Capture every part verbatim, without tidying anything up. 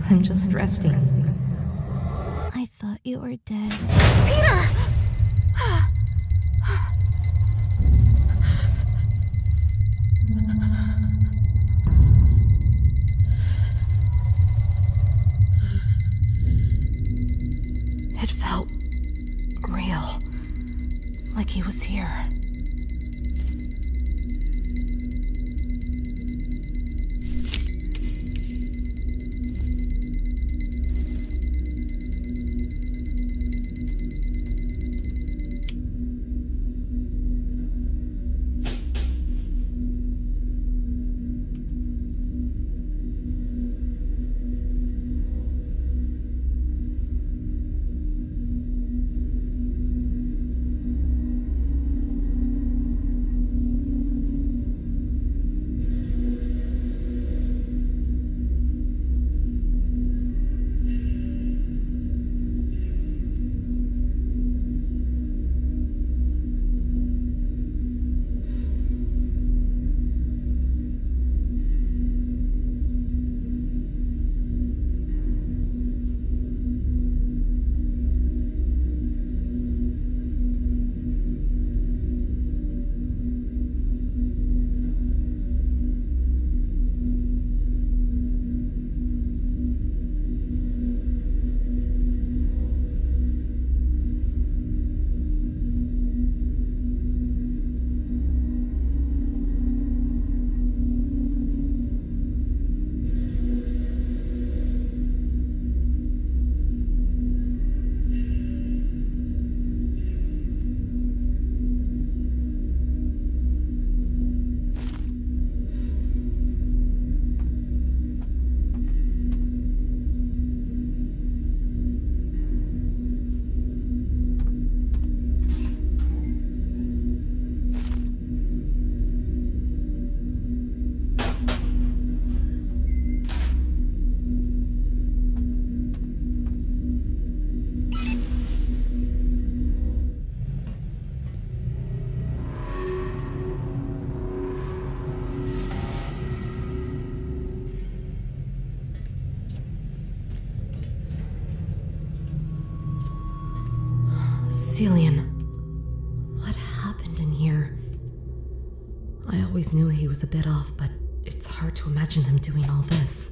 I'm just resting. I thought you were dead. Peter! It felt real. Like he was here. Cillian, what happened in here? I always knew he was a bit off, but it's hard to imagine him doing all this.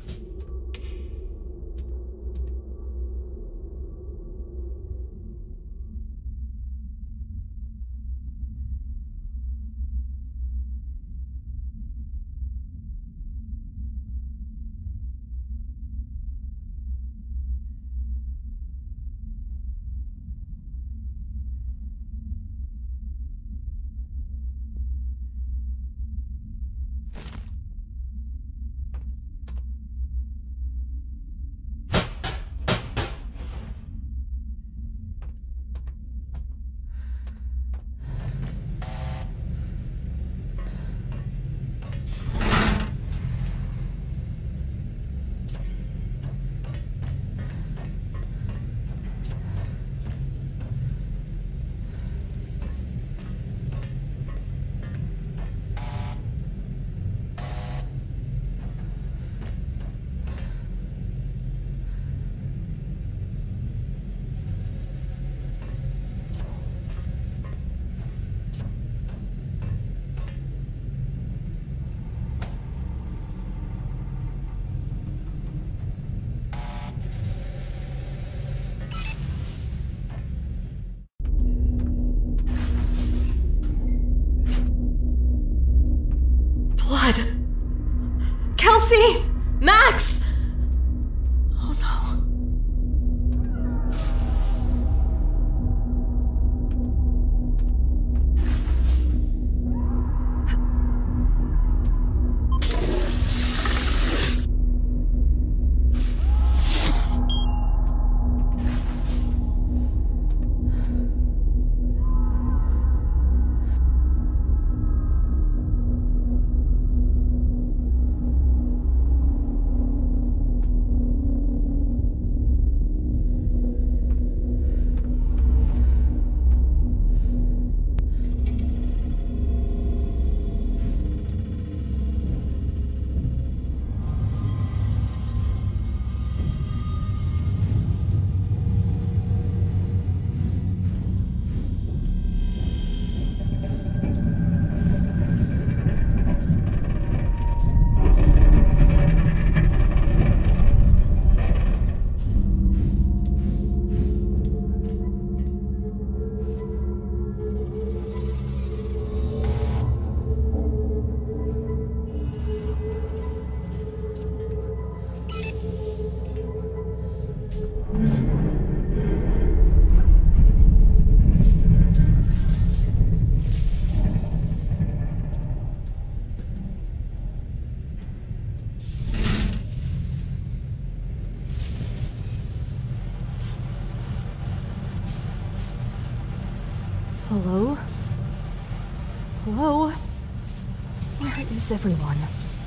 Kelsey! Max! Oh no. Hello? Hello? Where is everyone?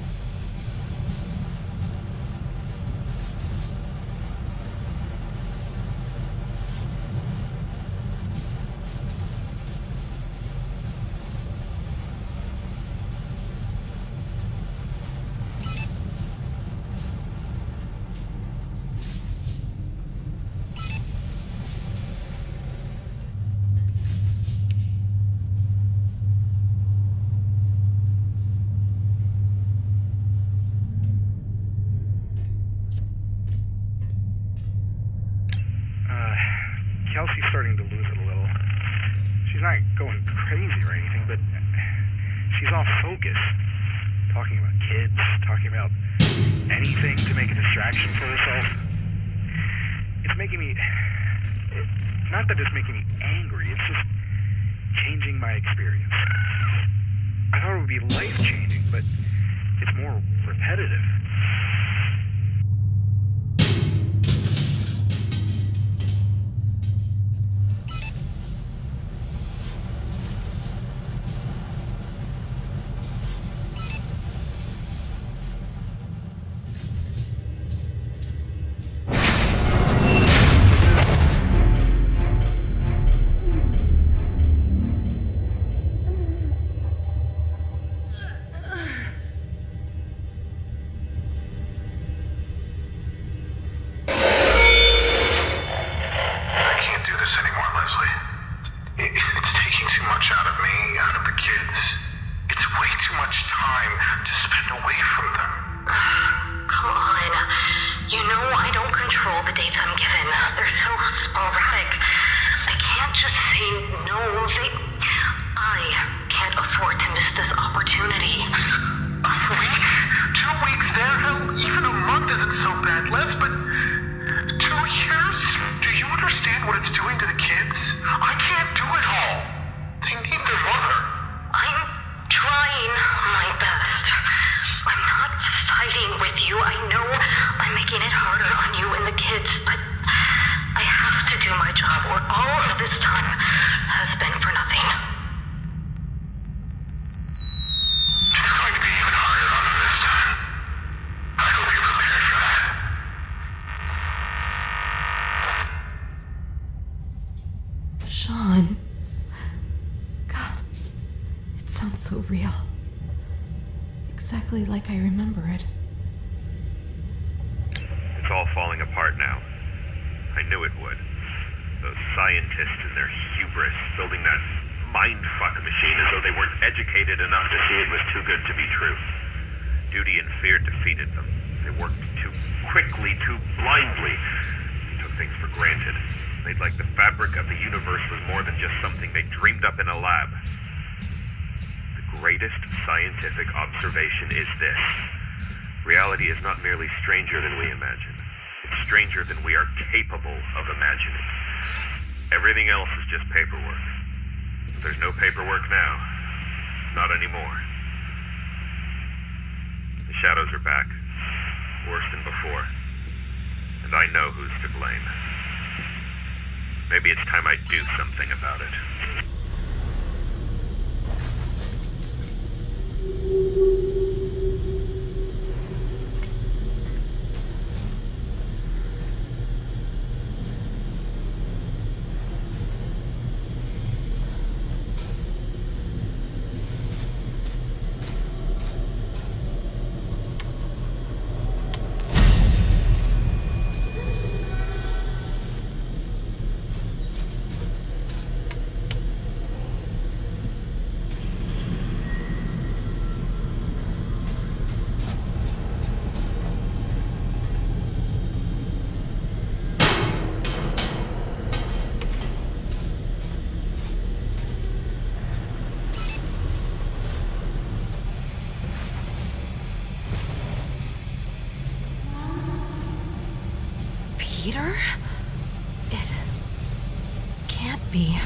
Kelsey's starting to lose it a little. She's not going crazy or anything, but she's off focus. Talking about kids, talking about anything to make a distraction for herself. It's making me... It, not that it's making me angry, it's just changing my experience. I thought it would be life-changing, but it's more repetitive. So real. Exactly like I remember it. It's all falling apart now. I knew it would. Those scientists and their hubris building that mindfuck machine as though they weren't educated enough to see it was too good to be true. Duty and fear defeated them. They worked too quickly, too blindly. They took things for granted. They'd like the fabric of the universe was more than just something they dreamed up in a lab. Greatest scientific observation is this. Reality is not merely stranger than we imagine. It's stranger than we are capable of imagining. Everything else is just paperwork. But there's no paperwork now. Not anymore. The shadows are back. Worse than before. And I know who's to blame. Maybe it's time I do something about it. Peter? It can't be.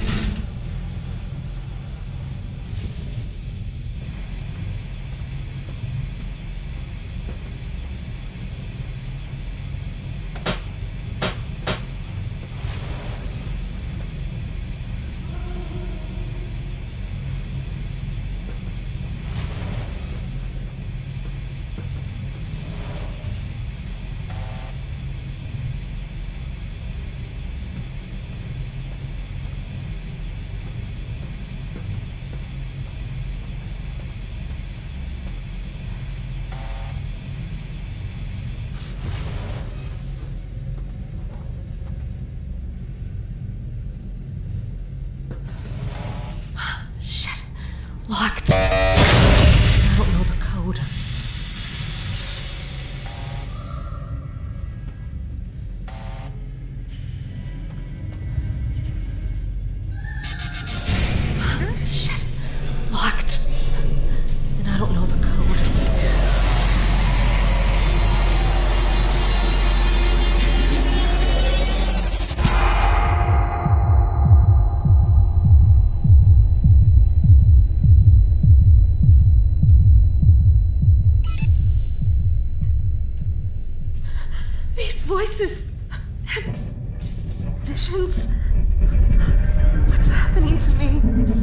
These voices and visions. What's happening to me?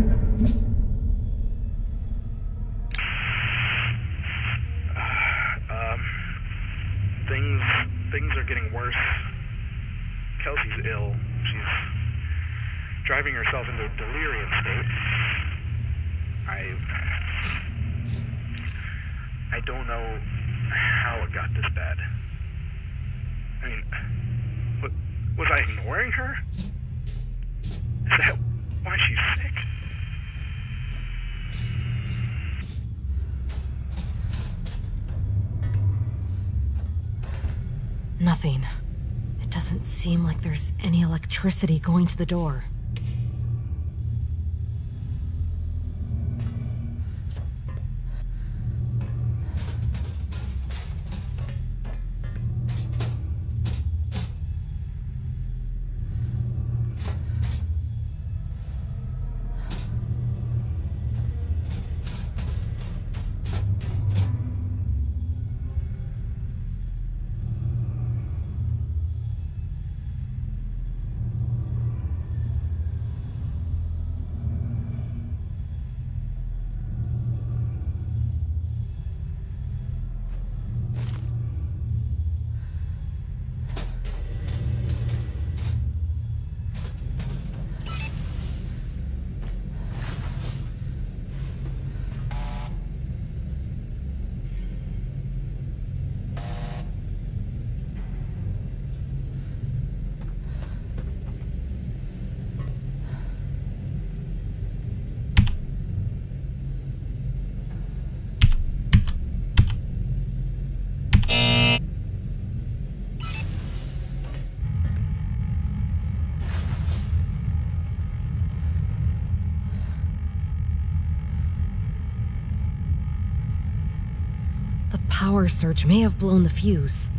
Uh, um, things, things are getting worse. Kelsey's ill. She's driving herself into a delirium state. I, I don't know how it got this bad. I mean, what, was I ignoring her? Is that why she's sick? Nothing. It doesn't seem like there's any electricity going to the door. The power surge may have blown the fuse.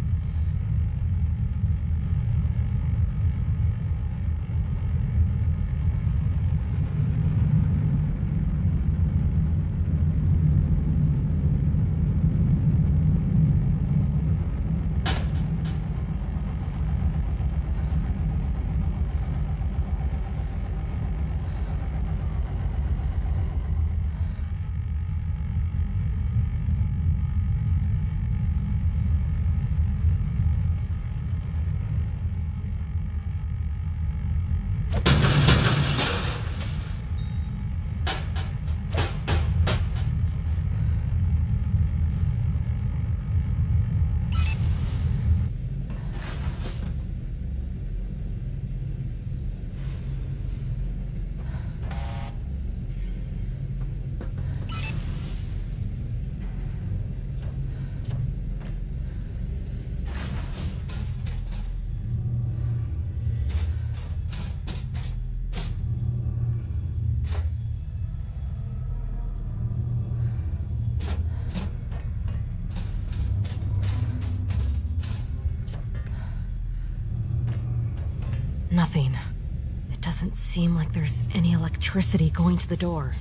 Nothing. It doesn't seem like there's any electricity going to the door.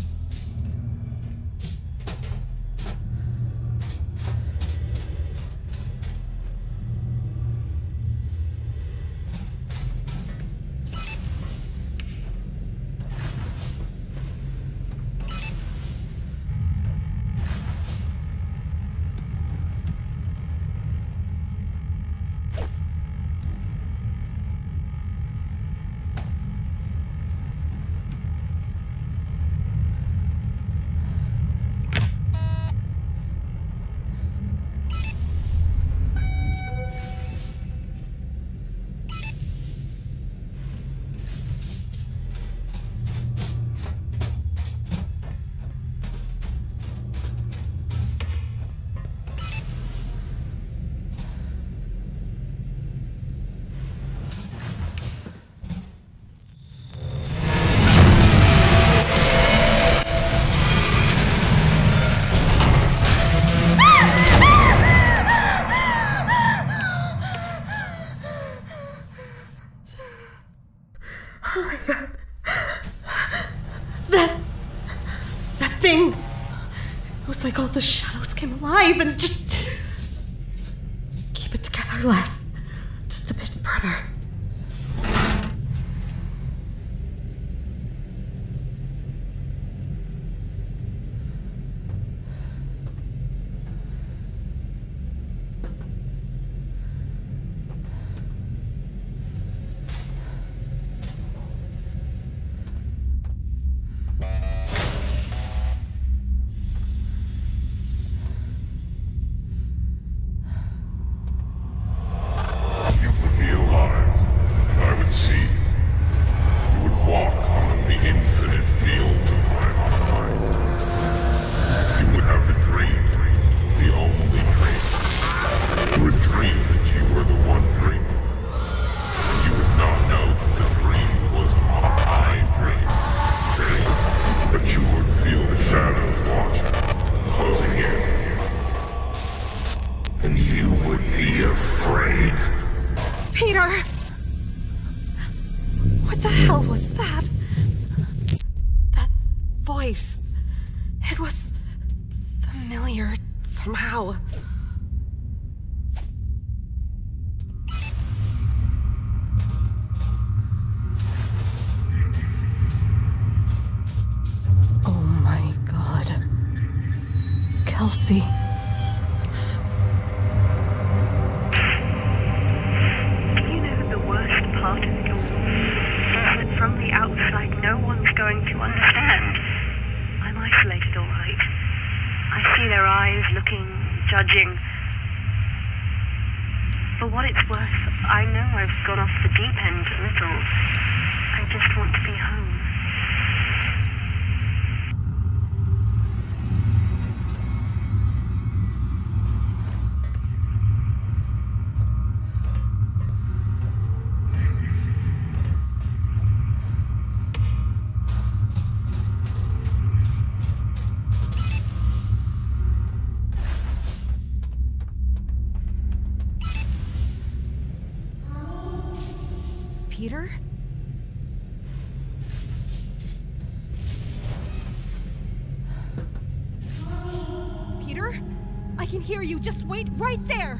Oh my god. That... that thing... It was like all the shadows came alive and just... Keep it together, Les. Peter! What the hell was that? That voice. It was familiar somehow. Oh my God. Kelsey. From the outside, no one's going to understand. I'm isolated, all right. I see their eyes looking, judging. For what it's worth, I know I've gone off the deep end a little. I just want to be home. Peter? Peter? I can hear you. Just wait right there.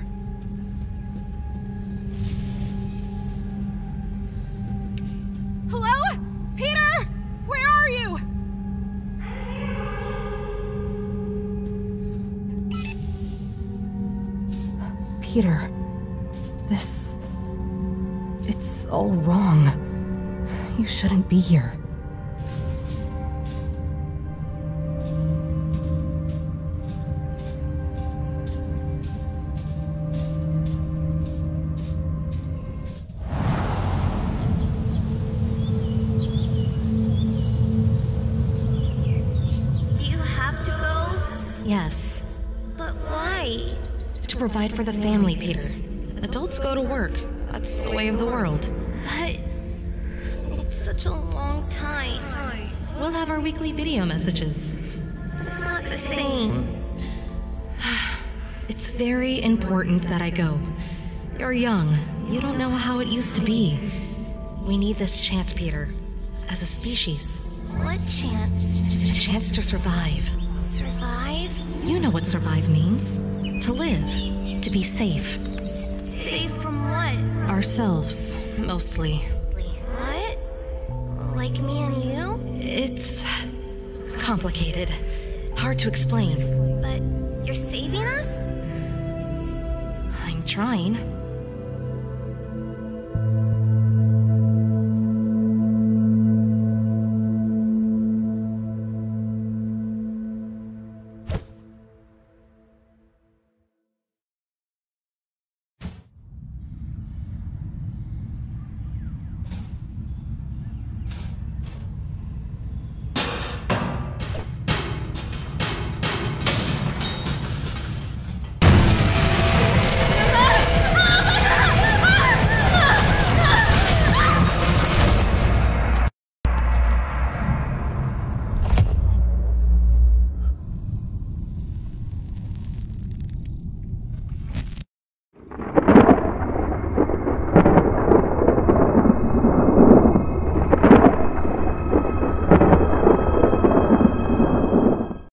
Hello? Peter? Where are you? Peter, this... it's all wrong. You shouldn't be here. Do you have to go? Yes. But why? To provide for the family, Peter. Adults go to work. That's the way of the world. But it's such a long time. We'll have our weekly video messages. It's not the same. It's very important that I go. You're young. You don't know how it used to be. We need this chance, Peter. As a species. What chance? A chance to survive. Survive? You know what survive means. To live. To be safe. S- safe from what? Ourselves, mostly. What? Like me and you? It's complicated. Hard to explain. But you're saving us? I'm trying.